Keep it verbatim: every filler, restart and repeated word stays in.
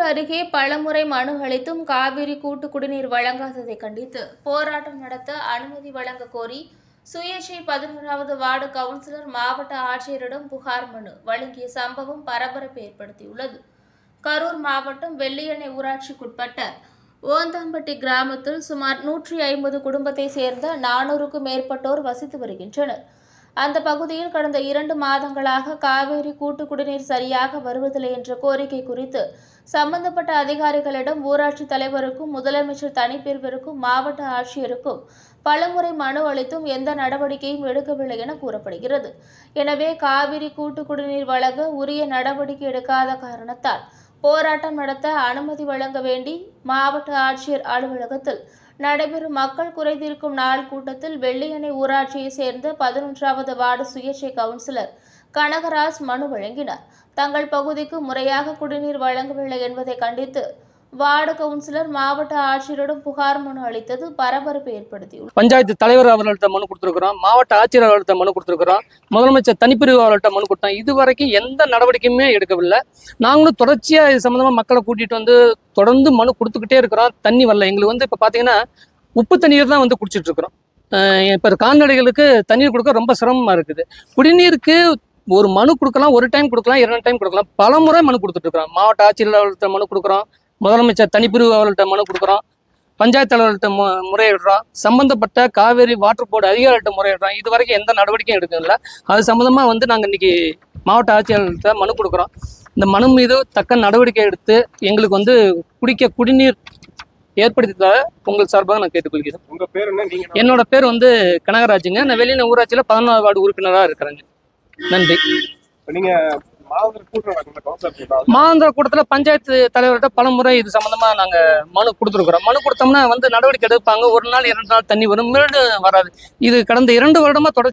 அருகே பலமுறை மனு அளித்தும் காவிரி கூட்டு குடிநீர் வழங்காததை கண்டித்து போராட்டம் நடத்த அனுமதி வழங்க கோரி சுயேட்சை பதினோராவது வார்டு கவுன்சிலர் மாவட்ட ஆட்சியரிடம் புகார் மனு வழங்கிய சம்பவம் பரபரப்பை ஏற்படுத்தியுள்ளது. கரூர் மாவட்டம் வெள்ளியணை ஊராட்சிக்குட்பட்ட ஓந்தாம்பட்டி கிராமத்தில் சுமார் நூற்றி ஐம்பது குடும்பத்தை சேர்ந்த நானூறுக்கும் மேற்பட்டோர் வசித்து வருகின்றனர். அந்த பகுதியில் கடந்த இரண்டு மாதங்களாக காவேரி கூட்டு குடிநீர் சரியாக வருவதில்லை என்ற கோரிக்கை குறித்து சம்பந்தப்பட்ட அதிகாரிகளிடம் ஊராட்சி தலைவருக்கும் முதலமைச்சர் தனிப்பிரிவிற்கும் மாவட்ட ஆட்சியருக்கும் பலமுறை மனு அளித்தும் எந்த நடவடிக்கையும் எடுக்கவில்லை என கூறப்படுகிறது. எனவே காவிரி கூட்டு குடிநீர் வழங்க உரிய நடவடிக்கை எடுக்காத காரணத்தால் போராட்டம் நடத்த அனுமதி வழங்க வேண்டி மாவட்ட ஆட்சியர் அலுவலகத்தில் நடைபெறும் மக்கள் குறைதீர்க்கும் நாள் கூட்டத்தில் வெள்ளியணை ஊராட்சியை சேர்ந்த பதினொன்றாவது வார்டு சுயேட்சை கவுன்சிலர் கனகராஜ் மனு வழங்கினார். தங்கள் பகுதிக்கு முறையாக குடிநீர் வழங்கவில்லை என்பதை கண்டித்து வார்டு கவுன்சிலர் மாவட்ட ஆட்சியரிடம் புகார் மனு அளித்தது பரபரப்பை ஏற்படுத்தியுள்ளது. பஞ்சாயத்து தலைவர் அவர்கள்ட்ட மனு கொடுத்திருக்கிறோம், மாவட்ட ஆட்சியர் அவர்கள்ட்ட மனு கொடுத்திருக்கிறோம், முதலமைச்சர் தனிப்பிரிவு அவர்கள்ட்ட மனு கொடுத்தோம். இது வரைக்கும் எந்த நடவடிக்கையுமே எடுக்கவில்லை. நாங்களும் தொடர்ச்சியா இது சம்பந்தமா மக்களை கூட்டிட்டு வந்து தொடர்ந்து மனு கொடுத்துக்கிட்டே இருக்கிறோம். தண்ணி வரல. எங்களுக்கு வந்து இப்ப பாத்தீங்கன்னா உப்பு தண்ணீர் தான் வந்து குடிச்சிட்டு இருக்கிறோம். இப்ப கால்நடைகளுக்கு தண்ணீர் கொடுக்க ரொம்ப சிரமமா இருக்குது. குடிநீருக்கு ஒரு மனு கொடுக்கலாம், ஒரு டைம் கொடுக்கலாம், இரண்டு டைம் கொடுக்கலாம். பல முறை மனு கொடுத்துட்டு இருக்கிறோம். மாவட்ட ஆட்சியர் அவர்கள்ட்ட மனு கொடுக்குறோம், முதலமைச்சர் தனிப்பிரிவு அவர்கள்ட்ட மனு கொடுக்குறோம், பஞ்சாயத்து தலைவர்கள்ட்ட மு முறையிடுறோம், சம்பந்தப்பட்ட காவேரி வாட்டர் போர்டு அதிகாரிகள்ட்ட முறையிடுறோம். இது வரைக்கும் எந்த நடவடிக்கையும் எடுக்கல. அது சம்பந்தமா வந்து நாங்கள் இன்னைக்கு மாவட்ட ஆட்சியர்கள்ட்ட மனு கொடுக்குறோம். இந்த மனு மீது தக்க நடவடிக்கை எடுத்து எங்களுக்கு வந்து குடிக்க குடிநீர் ஏற்படுத்தி தர உங்கள் சார்பாக நான் கேட்டுக்கொள்கிறேன். உங்க பேர் என்ன? நீங்க? என்னோட பேர் வந்து கனகராஜுங்க. நான் வெளியின ஊராட்சியில் பதினொன்றாவது வார்டு உறுப்பினராக இருக்கிறேங்க. நன்றி. நீங்க மாதாந்திர கூட்டத்தில் பஞ்சாயத்து தலைவர்கிட்ட பல முறை இது சம்பந்தமா நாங்க மனு கொடுத்துருக்குறோம். மனு கொடுத்தோம்னா வந்து நடவடிக்கை எடுப்பாங்க. ஒரு நாள் இரண்டு நாள் தண்ணி வரும், மீண்டும் வராது. இது கடந்த இரண்டு வருடமா தொடர்ச்சி